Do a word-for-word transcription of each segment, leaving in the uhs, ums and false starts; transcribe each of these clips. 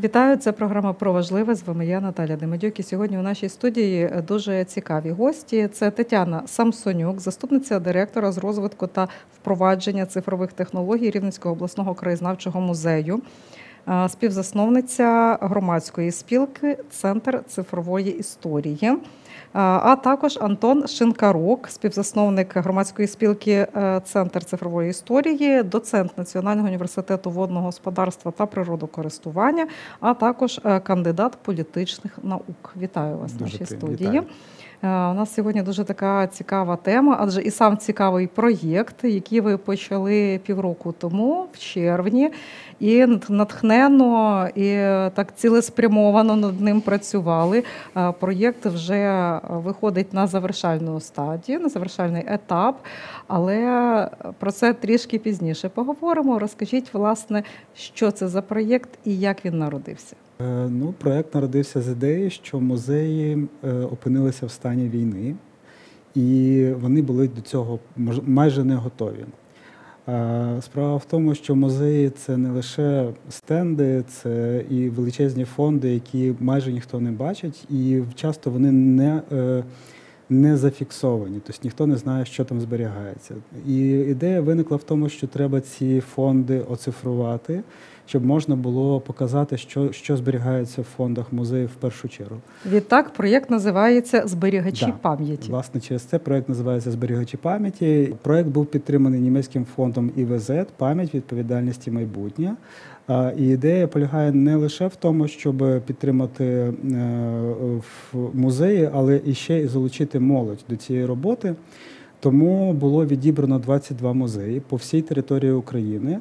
Вітаю, це програма «Про важливе». З вами я, Наталя Демидюк. І сьогодні у нашій студії дуже цікаві гості. Це Тетяна Самсонюк, заступниця директора з розвитку та впровадження цифрових технологій Рівненського обласного краєзнавчого музею, співзасновниця громадської спілки «Центр цифрової історії». А також Антон Шинкарук, співзасновник громадської спілки «Центр цифрової історії», доцент Національного університету водного господарства та природокористування, а також кандидат політичних наук. Вітаю вас в нашій студії. Вітаю. У нас сьогодні дуже така цікава тема, адже і сам цікавий проєкт, який ви почали півроку тому, в червні, і натхненно, і так цілеспрямовано над ним працювали. Проєкт вже виходить на завершальну стадію, на завершальний етап, але про це трішки пізніше поговоримо. Розкажіть, власне, що це за проєкт і як він народився? Ну, проєкт народився з ідеї, що музеї опинилися в стані війни, і вони були до цього майже не готові. Справа в тому, що музеї – це не лише стенди, це і величезні фонди, які майже ніхто не бачить, і часто вони не, не зафіксовані, тобто ніхто не знає, що там зберігається. І ідея виникла в тому, що треба ці фонди оцифрувати, щоб можна було показати, що, що зберігається в фондах музеїв в першу чергу. Відтак проєкт називається «Зберігачі да. пам'яті». Власне, через це проєкт називається «Зберігачі пам'яті». Проєкт був підтриманий німецьким фондом І В Зет «Пам'ять, відповідальність і майбутнє». І ідея полягає не лише в тому, щоб підтримати музеї, але і ще й залучити молодь до цієї роботи. Тому було відібрано двадцять два музеї по всій території України,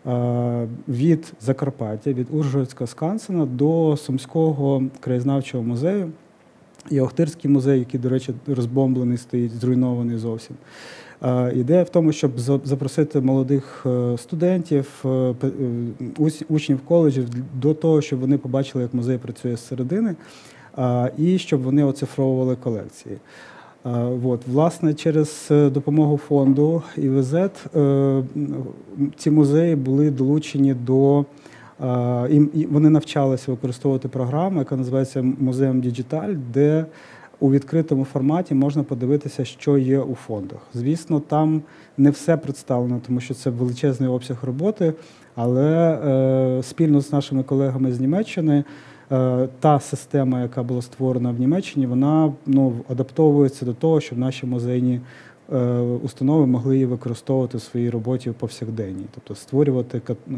від Закарпаття, від Ужгородського Скансена до Сумського краєзнавчого музею. І Охтирський музей, який, до речі, розбомблений стоїть, зруйнований зовсім. Ідея в тому, щоб запросити молодих студентів, учнів коледжів до того, щоб вони побачили, як музей працює зсередини, і щоб вони оцифровували колекції. От, власне, через допомогу фонду І В Зет ці музеї були долучені до, і вони навчалися використовувати програму, яка називається «Музеєм Діджиталь», де у відкритому форматі можна подивитися, що є у фондах. Звісно, там не все представлено, тому що це величезний обсяг роботи, але спільно з нашими колегами з Німеччини та система, яка була створена в Німеччині, вона ну, адаптовується до того, щоб наші музейні е, установи могли її використовувати в своїй роботі в повсякденній, тобто створювати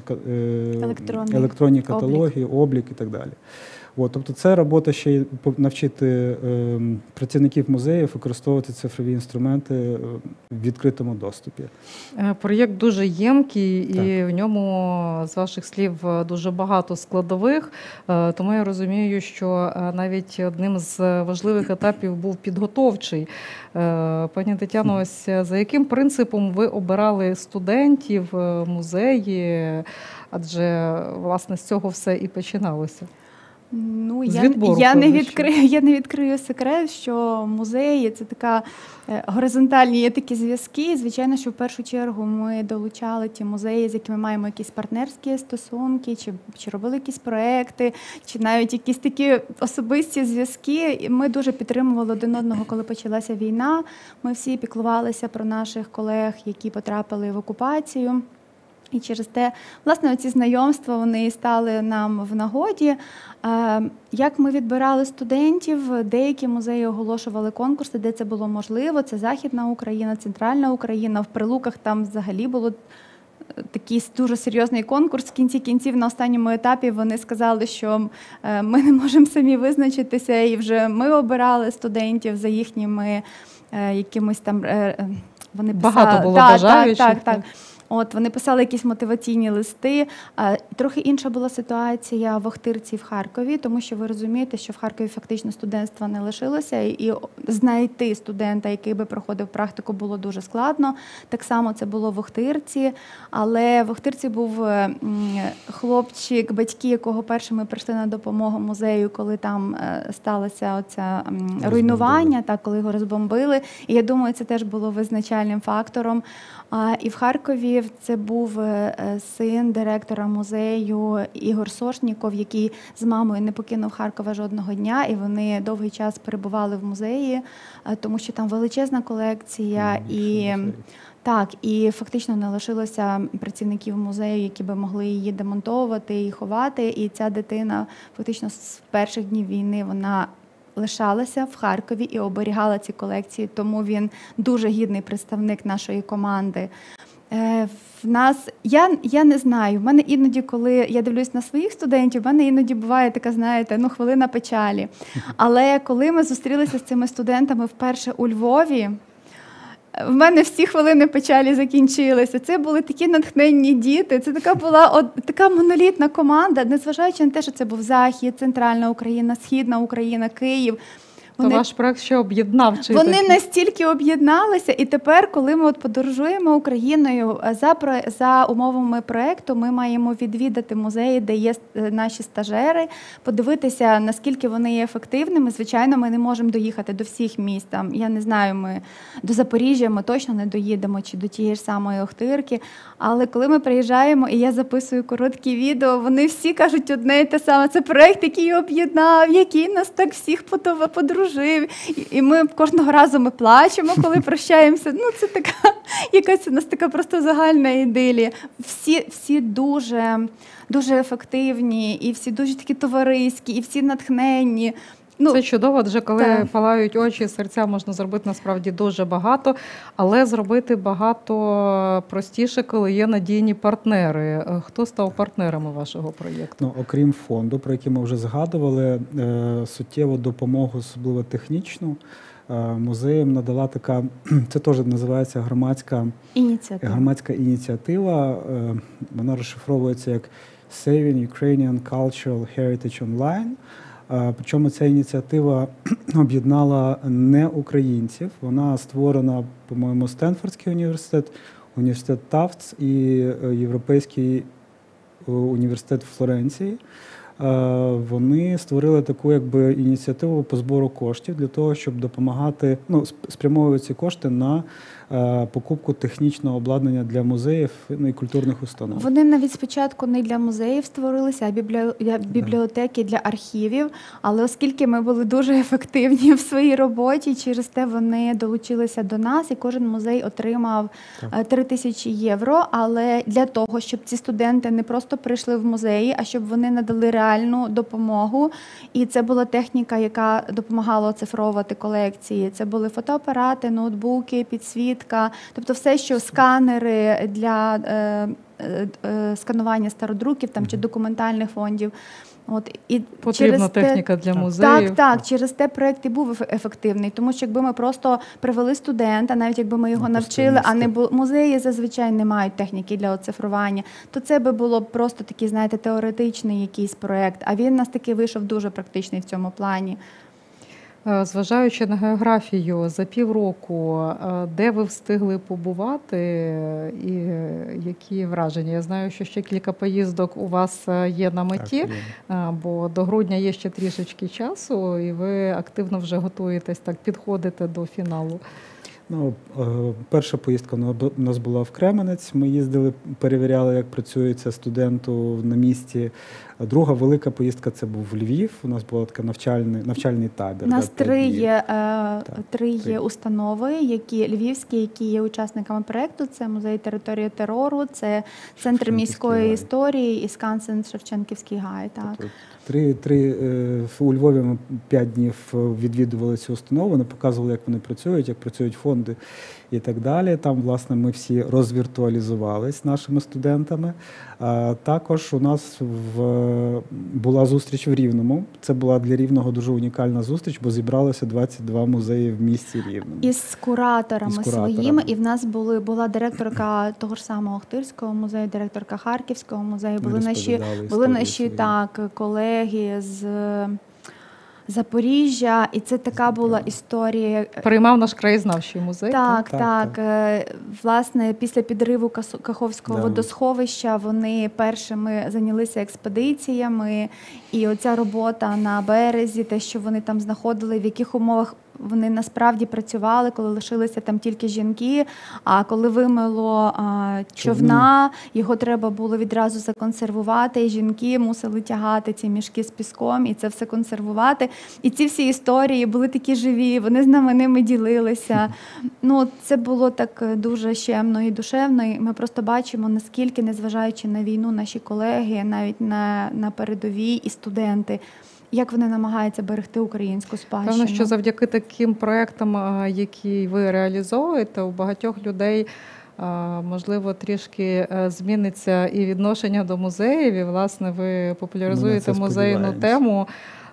е, електронні каталоги, облік. облік і так далі. От, тобто це робота ще й навчити е, працівників музеїв використовувати цифрові інструменти в відкритому доступі. Проєкт дуже ємкий, і в ньому, з ваших слів, дуже багато складових. Тому я розумію, що навіть одним з важливих етапів був підготовчий. Пані Тетяно, ось за яким принципом ви обирали студентів, музеї? Адже, власне, з цього все і починалося. Ну, я, я, не відкрию, я не відкрию секрет, що музеї – це така горизонтальні є такі зв'язки. Звичайно, що в першу чергу ми долучали ті музеї, з якими маємо якісь партнерські стосунки, чи, чи робили якісь проекти, чи навіть якісь такі особисті зв'язки. Ми дуже підтримували один одного, коли почалася війна. Ми всі піклувалися про наших колег, які потрапили в окупацію. І через те, власне, ці знайомства, вони стали нам в нагоді. Як ми відбирали студентів, деякі музеї оголошували конкурси, де це було можливо. Це Західна Україна, Центральна Україна. В Прилуках там взагалі було такий дуже серйозний конкурс. В кінці кінців на останньому етапі вони сказали, що ми не можемо самі визначитися, і вже ми обирали студентів за їхніми якимось там... Вони писали... Багато було так, бажаючих. Так, так, так. От, вони писали якісь мотиваційні листи. Трохи інша була ситуація в Охтирці в Харкові, тому що ви розумієте, що в Харкові фактично студентства не лишилося, і знайти студента, який би проходив практику, було дуже складно. Так само це було в Охтирці, але в Охтирці був хлопчик, батьки якого першими прийшли на допомогу музею, коли там сталося оце руйнування, так, коли його розбомбили. І я думаю, це теж було визначальним фактором. І в Харкові музеїв це був син директора музею Ігор Сошніков, який з мамою не покинув Харкова жодного дня, і вони довгий час перебували в музеї, тому що там величезна колекція. Mm, і так, і фактично не лишилося працівників музею, які би могли її демонтовувати і ховати. І ця дитина фактично з перших днів війни вона лишалася в Харкові і оберігала ці колекції, тому він дуже гідний представник нашої команди. Е, в нас, я, я не знаю, в мене іноді, коли я дивлюсь на своїх студентів, в мене іноді буває така, знаєте, ну, хвилина печалі. Але коли ми зустрілися з цими студентами вперше у Львові, в мене всі хвилини печалі закінчилися. Це були такі натхненні діти, це така була от, така монолітна команда, незважаючи на те, що це був Захід, Центральна Україна, Східна Україна, Київ. Вони, то ваш проект ще об'єднав? Чи вони такі? Настільки об'єдналися, і тепер, коли ми от подорожуємо Україною, за, за умовами проекту ми маємо відвідати музеї, де є наші стажери, подивитися, наскільки вони є ефективними. Звичайно, ми не можемо доїхати до всіх міст. Там, я не знаю, ми до Запоріжжя ми точно не доїдемо, чи до тієї ж самої Охтирки. Але коли ми приїжджаємо, і я записую короткі відео, вони всі кажуть одне і те саме. Це проект, який об'єднав, який нас так всіх подружив. І ми кожного разу ми плачемо, коли прощаємося. Ну, це така, якась у нас така просто загальна ідилія. Всі, всі дуже, дуже ефективні, і всі дуже такі товариські, і всі натхненні. Ну, це чудово, адже коли так. палають очі, серця, можна зробити насправді дуже багато, але зробити багато простіше, коли є надійні партнери. Хто став партнерами вашого проєкту? Ну, окрім фонду, про який ми вже згадували, суттєву допомогу, особливо технічну, музеям надала така, це теж називається громадська ініціатива. громадська ініціатива. Вона розшифровується як Saving Ukrainian Cultural Heritage Online. Причому ця ініціатива об'єднала не українців. Вона створена, по-моєму, Стенфордський університет, університет Тафтс і Європейський університет Флоренції. Вони створили таку якби ініціативу по збору коштів для того, щоб допомагати, ну, спрямовувати ці кошти на покупку технічного обладнання для музеїв, ну, і культурних установ. Вони навіть спочатку не для музеїв створилися, а біблі... бібліотеки для архівів, але оскільки ми були дуже ефективні в своїй роботі, через те вони долучилися до нас, і кожен музей отримав три тисячі євро, але для того, щоб ці студенти не просто прийшли в музеї, а щоб вони надали реальну допомогу, і це була техніка, яка допомагала оцифровувати колекції. Це були фотоапарати, ноутбуки, підсвітки, тобто все, що сканери для е, е, сканування стародруків там, чи документальних фондів. От, і потрібна техніка те, для музеїв. Так, так, через те проєкт і був ефективний, тому що якби ми просто привели студента, навіть якби ми його навчили, а не було, музеї зазвичай не мають техніки для оцифрування, то це би було просто такий, знаєте, теоретичний якийсь проєкт, а він у нас таки вийшов дуже практичний в цьому плані. Зважаючи на географію, за півроку, де ви встигли побувати і які враження? Я знаю, що ще кілька поїздок у вас є на меті, так, бо до грудня є ще трішечки часу, і ви активно вже готуєтесь, так, підходите до фіналу. Ну, перша поїздка у нас була в Кременець. Ми їздили, перевіряли, як працюється студенту на місці. Друга велика поїздка – це був Львів. У нас був такий навчальний, навчальний табір. У нас да, три є, так, три є установи, які львівські, які є учасниками проєкту. Це музей території терору, це Центр міської історії і Скансен Шевченківський гай. Так. Три, три, у Львові ми п'ять днів відвідували цю установу, вони показували, як вони працюють, як працюють фонди і так далі. Там, власне, ми всі розвіртуалізувались нашими студентами. А також у нас в, була зустріч в Рівному. Це була для Рівного дуже унікальна зустріч, бо зібралося двадцять два музеї в місті Рівному. Із кураторами, Із кураторами своїми. І в нас були, була директорка того ж самого Охтирського музею, директорка Харківського музею. Були наші, були наші так, колеги з Запоріжжя, і це така була історія. Приймав наш краєзнавчий музей. Так, так. так. так. Власне, після підриву Каховського да. водосховища вони першими зайнялися експедиціями, і оця робота на березі, те, що вони там знаходили, в яких умовах вони насправді працювали, коли лишилися там тільки жінки, а коли вимило а, човна, його треба було відразу законсервувати, і жінки мусили тягати ці мішки з піском і це все консервувати. І ці всі історії були такі живі, вони з нами ними ділилися. Ну, це було так дуже щемно і душевно, і ми просто бачимо, наскільки, незважаючи на війну, наші колеги, навіть на, на передовій і студенти, як вони намагаються берегти українську спадщину. Певно, що завдяки таким проєктам, які ви реалізовуєте, у багатьох людей, можливо, трішки зміниться і відношення до музеїв, і, власне, ви популяризуєте музейну тему.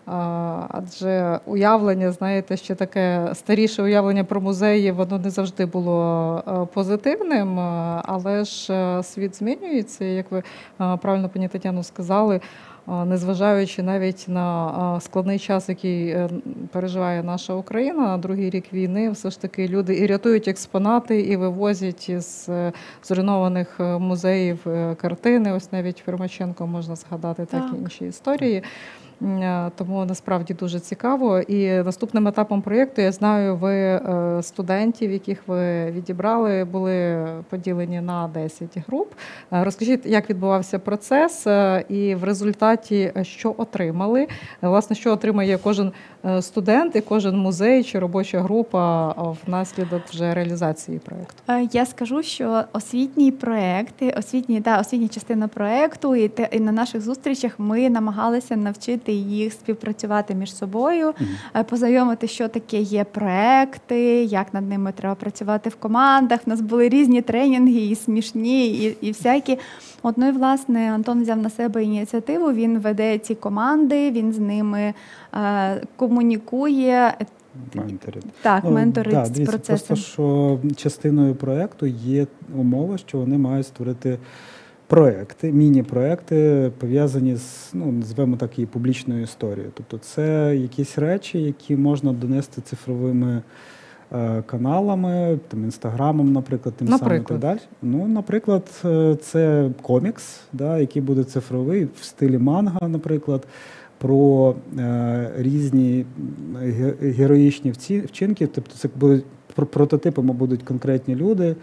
Адже уявлення, знаєте, ще таке старіше уявлення про музеї, воно не завжди було позитивним, але ж світ змінюється, як ви правильно, пані Тетяно, сказали, незважаючи навіть на складний час, який переживає наша Україна, на другий рік війни, все ж таки люди і рятують експонати, і вивозять із зруйнованих музеїв картини. Ось навіть Фермаченко можна згадати, так, так і інші історії. Тому насправді дуже цікаво. І наступним етапом проєкту, я знаю, ви студентів, яких ви відібрали, були поділені на десять груп. Розкажіть, як відбувався процес і в результаті що отримали? Власне, що отримає кожен студент і кожен музей чи робоча група внаслідок вже реалізації проєкту? Я скажу, що освітній проєкт, освітні, да, освітня частина проєкту, і, те, і на наших зустрічах ми намагалися навчити їх співпрацювати між собою, mm-hmm. познайомити, що таке є проекти, як над ними треба працювати в командах. У нас були різні тренінги, і смішні, і, і всякі. От, ну і, власне, Антон взяв на себе ініціативу, він веде ці команди, він з ними е, комунікує. Менторить. Так, ну, менторить да, з дивіться, процесом. Просто, що частиною проєкту є умова, що вони мають створити проекти, міні-проекти, пов'язані з, ну, називаємо так, і публічною історією. Тобто це якісь речі, які можна донести цифровими е, каналами, там, інстаграмом, наприклад, тим наприклад. самим і так далі. Ну, наприклад, це комікс, да, який буде цифровий, в стилі манга, наприклад, про е, різні героїчні вчинки. Тобто це будуть прототипами будуть конкретні люди,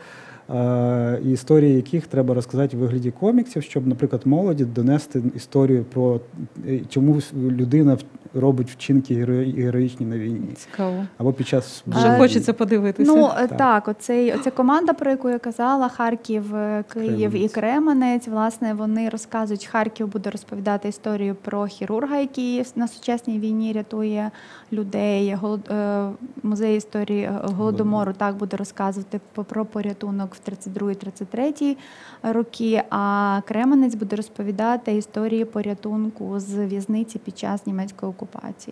і історії яких треба розказати в вигляді коміксів, щоб, наприклад, молоді донести історію про чому людина робить вчинки героїчні на війні. Цікаво. Або під час... Вже а, хочеться подивитися. Ну, так, так оцей, оця команда, про яку я казала, Харків, Київ Кременець. І Кременець, власне, вони розказують, Харків буде розповідати історію про хірурга, який на сучасній війні рятує людей, Голод... музей історії Голодомору так буде розказувати про порятунок в тридцять другий - тридцять третій роки, а Кременець буде розповідати історії порятунку з в'язниці під час німецької окупації.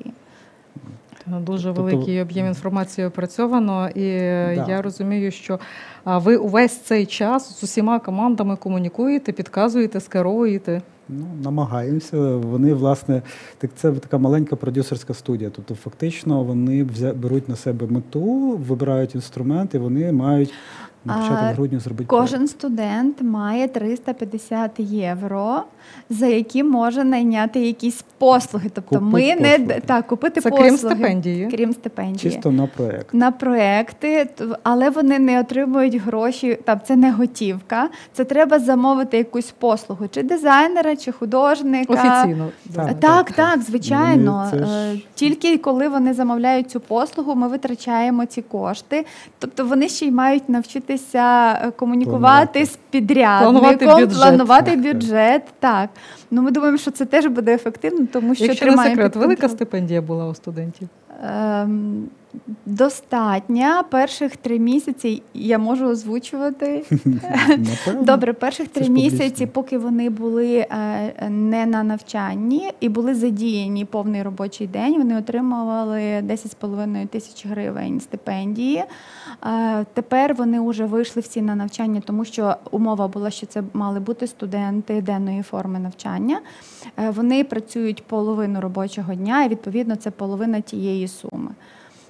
Дуже великий об'єм інформації опрацьовано, і да. я розумію, що ви увесь цей час з усіма командами комунікуєте, підказуєте, скеровуєте. Ну, намагаємося. Вони, власне, так це така маленька продюсерська студія. Тобто, фактично, вони беруть на себе мету, вибирають інструменти, вони мають на початок грудня зробити. Кожен проєкт. студент має триста п'ятдесят євро, за які може найняти якісь послуги. Тобто купити ми не послуги. Так, купити це послуги. Крім стипендії. Крім стипендії. Чисто на проєкт. На проєкти, але вони не отримують гроші, там, це не готівка, це треба замовити якусь послугу, чи дизайнера, чи художника. Офіційно. Так, так, так, так, звичайно. Вони, ж... Тільки коли вони замовляють цю послугу, ми витрачаємо ці кошти. Тобто вони ще й мають навчитися комунікувати планувати. З підрядником, планувати бюджет. Планувати бюджет. Так. Ну, ми думаємо, що це теж буде ефективно, тому що Якщо не секрет, велика стипендія була у студентів? Ем, достатня. Перших три місяці я можу озвучувати. Добре, перших три місяці, поки вони були не на навчанні і були задіяні повний робочий день, вони отримували десять з половиною тисяч гривень стипендії. Тепер вони вже вийшли всі на навчання, тому що умова була, що це мали бути студенти денної форми навчання. Вони працюють половину робочого дня, і, відповідно, це половина тієї суми.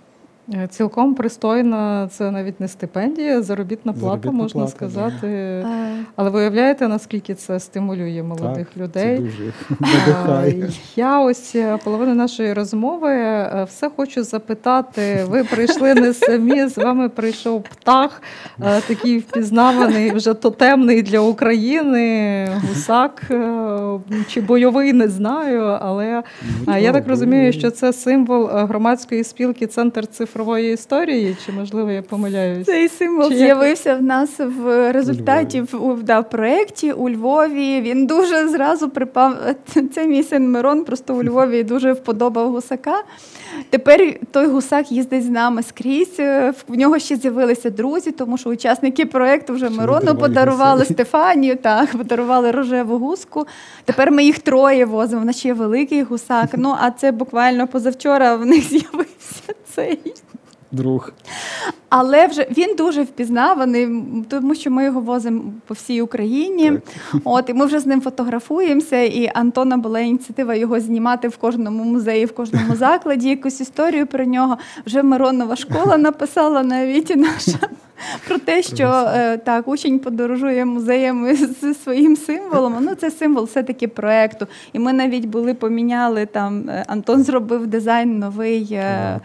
Цілком пристойна, це навіть не стипендія, заробітна плата, заробітна можна плата, сказати. А... Але ви уявляєте, наскільки це стимулює молодих так, людей? Це дуже надихає. Я ось половину нашої розмови все хочу запитати. Ви прийшли не самі, з вами прийшов птах, такий впізнаваний, вже тотемний для України, гусак чи бойовий, не знаю, але ну, я так розумію, що це символ громадської спілки «Центр цифрової історії», чи, можливо, я помиляюсь? Цей символ чи з'явився як... в нас в результаті в, да, в проєкті у Львові. Він дуже зразу припав. Це мій син Мирон, просто у Львові дуже вподобав гусака. Тепер той гусак їздить з нами скрізь. В нього ще з'явилися друзі, тому що учасники проєкту вже Мирону подарували гусей. Стефанію, так, подарували рожеву гуску. Тепер ми їх троє возимо, в нас ще великий гусак. Ну, а це буквально позавчора в них з'явився цей друг. Але вже він дуже впізнаваний, тому що ми його возимо по всій Україні. От, і ми вже з ним фотографуємося, і Антона була ініціатива його знімати в кожному музеї, в кожному закладі, якусь історію про нього. Вже Миронова школа написала навіть наша про те, що так, учень подорожує музеями зі своїм символом. Ну, це символ все-таки проєкту. І ми навіть були поміняли, там, Антон зробив дизайн новий,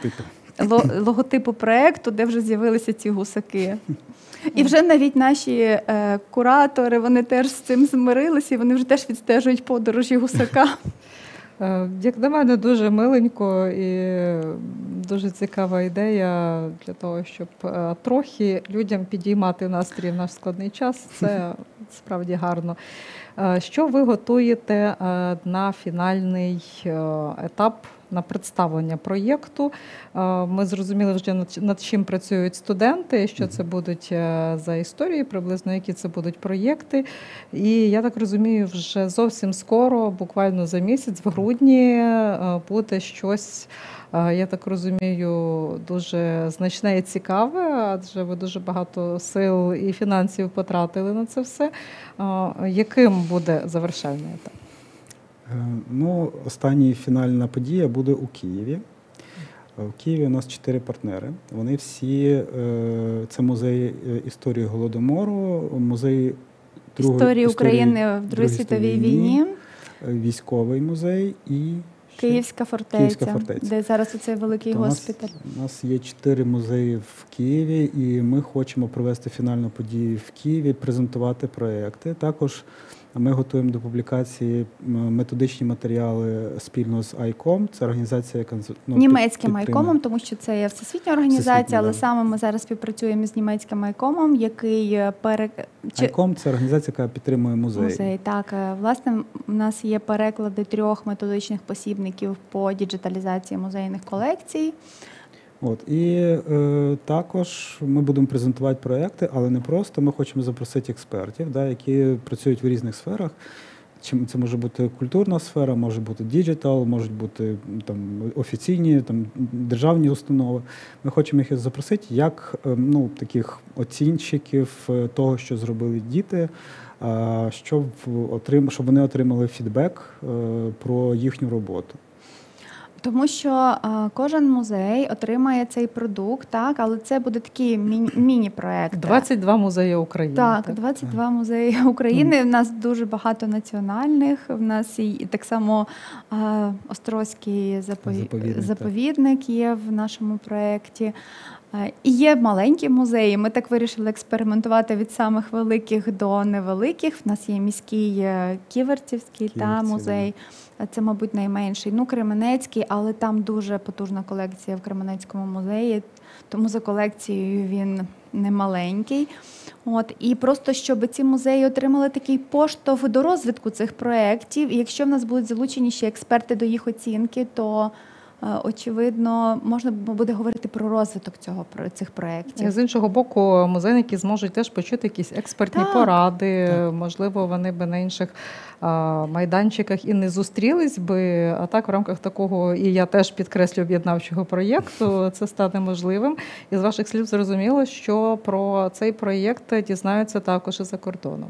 логотипу проєкту, де вже з'явилися ці гусаки. І вже навіть наші е, куратори, вони теж з цим змирилися, і вони вже теж відстежують подорожі гусака. Як на мене, дуже миленько і дуже цікава ідея для того, щоб трохи людям підіймати настрій в наш складний час. Це справді гарно. Що ви готуєте на фінальний етап, на представлення проєкту? Ми зрозуміли вже, над чим працюють студенти, що це будуть за історії, приблизно які це будуть проєкти. І я так розумію, вже зовсім скоро, буквально за місяць, в грудні, буде щось, я так розумію, дуже значне і цікаве, адже ви дуже багато сил і фінансів потратили на це все. Яким буде завершальний етап? Ну, остання фінальна подія буде у Києві. В Києві у нас чотири партнери. Вони всі, це музей історії Голодомору, музей другої історії України в Другій світовій війні, військовий музей і Київська фортеця, Київська фортеця, де зараз оцей великий госпіталь. У нас, нас є чотири музеї в Києві, і ми хочемо провести фінальну подію в Києві, презентувати проєкти. Також ми готуємо до публікації методичні матеріали спільно з айком. Це організація, яка ну, німецьким айкомом, тому що це є всесвітня організація, всесвітня, але да. Саме ми зараз співпрацюємо з німецьким айкомом, який пере... айком – це організація, яка підтримує музей. Музей, так. Власне, у нас є переклади трьох методичних посібників по діджиталізації музейних колекцій. От, і е, також ми будемо презентувати проекти, але не просто. Ми хочемо запросити експертів, да, які працюють в різних сферах. Це може бути культурна сфера, може бути діджитал, можуть бути там, офіційні там, державні установи. Ми хочемо їх запросити як ну, таких оцінщиків того, що зробили діти, щоб, отрим, щоб вони отримали фідбек про їхню роботу. Тому що а, кожен музей отримає цей продукт, так, але це буде такий міні- міні-проект. двадцять два музеї України. Так, так. двадцять два музеї України. Mm. У нас дуже багато національних. У нас і так само а, Острозький запові... заповідник, заповідник є в нашому проєкті. І є маленькі музеї. Ми так вирішили експериментувати від самих великих до невеликих. У нас є міський Ківерцівський та музей. Це, мабуть, найменший. Ну, Кременецький, але там дуже потужна колекція в Кременецькому музеї, тому за колекцією він не маленький. От. І просто, щоб ці музеї отримали такий поштовх до розвитку цих проєктів, і якщо в нас будуть залучені ще експерти до їх оцінки, то очевидно, можна буде говорити про розвиток цього, про цих проєктів. З іншого боку, музейники зможуть теж почути якісь експертні так. поради. Так. Можливо, вони би на інших а, майданчиках і не зустрілись би, а так в рамках такого, і я теж підкреслю, об'єднавчого проєкту, це стане можливим. І з ваших слів зрозуміло, що про цей проєкт дізнаються також і за кордоном.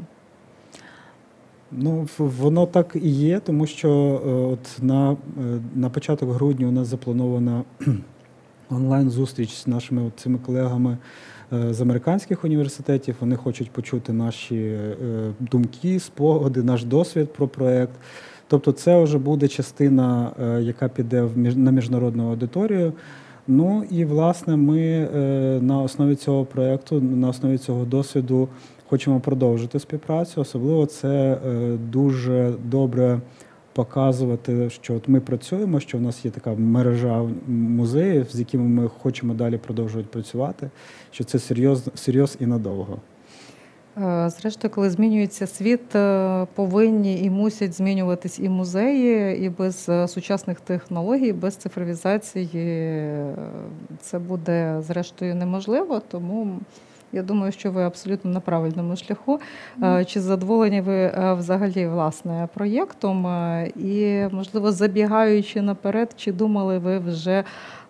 Ну, воно так і є, тому що от на, на початок грудня у нас запланована онлайн-зустріч з нашими цими колегами з американських університетів. Вони хочуть почути наші думки, спогади, наш досвід про проєкт. Тобто це вже буде частина, яка піде на міжнародну аудиторію. Ну і, власне, ми на основі цього проєкту, на основі цього досвіду хочемо продовжити співпрацю. Особливо це дуже добре показувати, що от ми працюємо, що в нас є така мережа музеїв, з якими ми хочемо далі продовжувати працювати, що це серйоз, серйоз і надовго. Зрештою, коли змінюється світ, повинні і мусять змінюватись і музеї, і без сучасних технологій, без цифровізації це буде, зрештою, неможливо, тому я думаю, що ви абсолютно на правильному шляху. Mm. Чи задоволені ви взагалі, власне, проєктом? І, можливо, забігаючи наперед, чи думали ви вже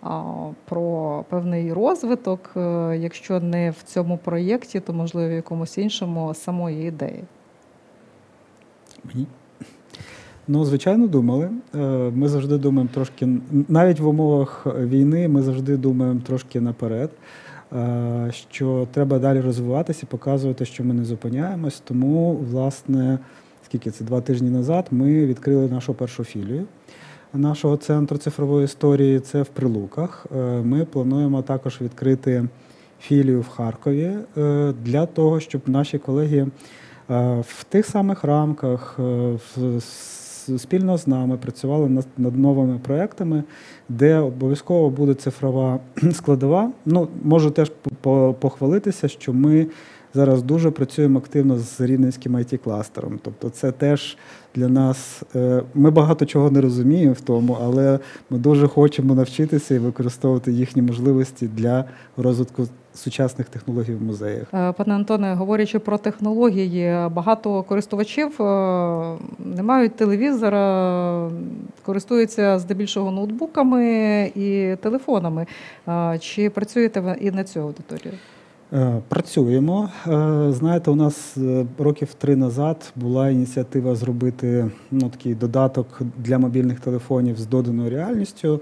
про певний розвиток, якщо не в цьому проєкті, то, можливо, в якомусь іншому самої ідеї? Мені? Ну, звичайно, думали. Ми завжди думаємо трошки, навіть в умовах війни, ми завжди думаємо трошки наперед, що треба далі розвиватися і показувати, що ми не зупиняємось. Тому, власне, скільки це, два тижні назад, ми відкрили нашу першу філію нашого центру цифрової історії. Це в Прилуках. Ми плануємо також відкрити філію в Харкові для того, щоб наші колеги в тих самих рамках, спільно з нами працювали над новими проєктами, де обов'язково буде цифрова складова. Ну, можу теж похвалитися, що ми зараз дуже працюємо активно з Рівненським ай ті-кластером. Тобто це теж для нас, ми багато чого не розуміємо в тому, але ми дуже хочемо навчитися і використовувати їхні можливості для розвитку сучасних технологій в музеях. Пане Антоне, говорячи про технології, багато користувачів не мають телевізора, користуються здебільшого ноутбуками і телефонами. Чи працюєте ви і на цю аудиторію? Працюємо. Знаєте, у нас років три назад була ініціатива зробити ну, такий додаток для мобільних телефонів з доданою реальністю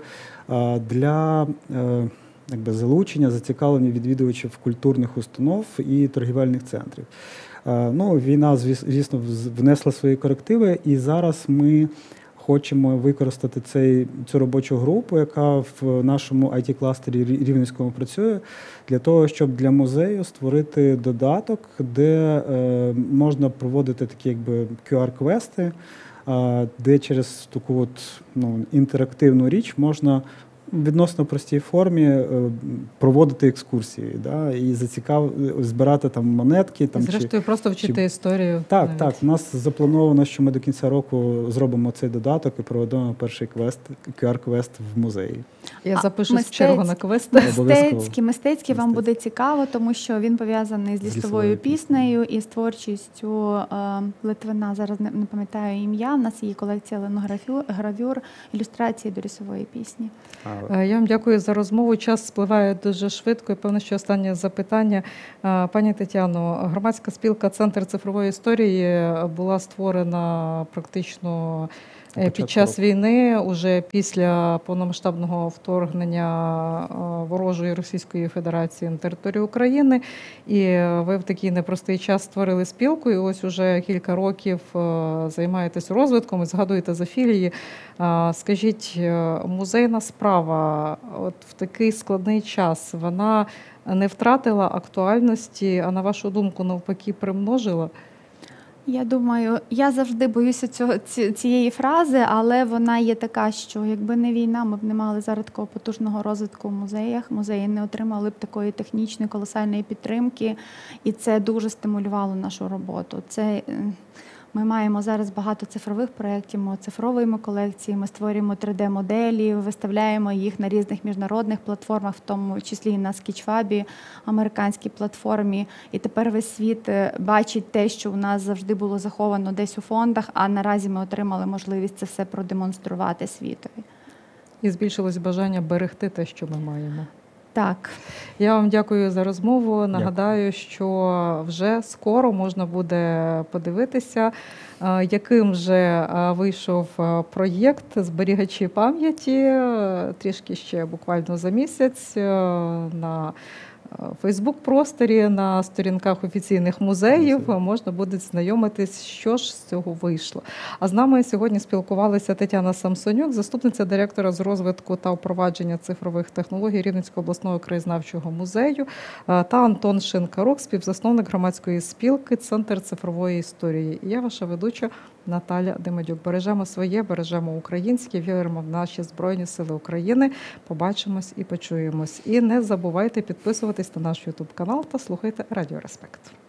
для якби, залучення, зацікавлення відвідувачів культурних установ і торгівельних центрів. Ну, війна, звісно, внесла свої корективи, і зараз ми хочемо використати цей, цю робочу групу, яка в нашому ай ті-кластері Рівненському працює, для того, щоб для музею створити додаток, де е, можна проводити такі якби кю ар-квести, е, де через таку от, ну, інтерактивну річ можна в відносно простій формі проводити екскурсії, да, і зацікав... збирати там монетки. Там, Зрештою, чи, просто вчити чи... історію. Так, навіть. так. У нас заплановано, що ми до кінця року зробимо цей додаток і проведемо перший квест, кю ар-квест в музеї. Я запишу мистецьк... в чергу на квест. Мистецький, мистецький вам буде цікаво, тому що він пов'язаний з лісовою піснею і з творчістю е, Литвина. Зараз не, не пам'ятаю ім'я. У нас є колекція линогравюр, ілюстрації до лісової пісні. Я вам дякую за розмову. Час спливає дуже швидко. І певно, що останнє запитання. Пані Тетяно, громадська спілка «Центр цифрової історії» була створена практично під час війни, уже після повномасштабного вторгнення ворожої Російської Федерації на територію України. І ви в такий непростий час створили спілку, і ось уже кілька років займаєтесь розвитком і згадуєте за філії. Скажіть, музейна справа от в такий складний час, вона не втратила актуальності, а на вашу думку, навпаки, примножила? Я думаю, я завжди боюся цього, цієї фрази, але вона є така, що якби не війна, ми б не мали зараз такого потужного розвитку в музеях. Музеї не отримали б такої технічної, колосальної підтримки, і це дуже стимулювало нашу роботу. Це... Ми маємо зараз багато цифрових проєктів, ми оцифровуємо колекції, ми створюємо три де-моделі, виставляємо їх на різних міжнародних платформах, в тому числі і на Sketchfab, американській платформі. І тепер весь світ бачить те, що у нас завжди було заховано десь у фондах, а наразі ми отримали можливість це все продемонструвати світові. І збільшилось бажання берегти те, що ми маємо. Так. Я вам дякую за розмову. Нагадаю, дякую. Що вже скоро можна буде подивитися, яким же вийшов проєкт «Зберігачі пам'яті». Трішки ще буквально за місяць на Фейсбук-просторі, на сторінках офіційних музеїв можна буде знайомитись, що ж з цього вийшло. А з нами сьогодні спілкувалася Тетяна Самсонюк, заступниця директора з розвитку та впровадження цифрових технологій Рівненського обласного краєзнавчого музею, та Антон Шинкарук, співзасновник громадської спілки «Центр цифрової історії». І я ваша ведуча Наталя Демидюк. Бережемо своє, бережемо українське, віримо в наші Збройні Сили України. Побачимось і почуємось. І не забувайте підписуватись на наш ютуб канал та слухайте Радіо Респект.